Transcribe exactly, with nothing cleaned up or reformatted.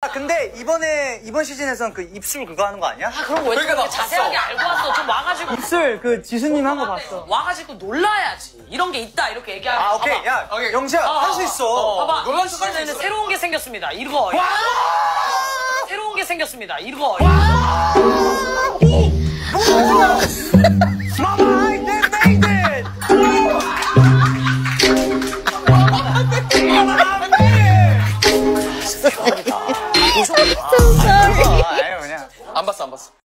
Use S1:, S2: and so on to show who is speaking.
S1: 아, 근데 이번에 이번 시즌에선 그 입술 그거 하는 거 아니야?
S2: 아, 그럼 왜 그러니까 자세하게 알고 왔어? 좀 와가지고
S1: 입술 그 지수님 한 거 봤어.
S2: 와가지고 놀라야지. 이런 게 있다 이렇게 얘기하면.
S1: 아 오케이
S2: 봐봐.
S1: 야
S3: 오케이.
S1: 영지야
S2: 어,
S1: 할 수 있어.
S2: 어, 봐봐.
S3: 놀란
S2: 이
S3: 척할수
S2: 시즌에는
S3: 있어.
S2: 새로운 게 생겼습니다. 이거.
S1: 와!
S2: 새로운 게 생겼습니다. 이거.
S1: 마마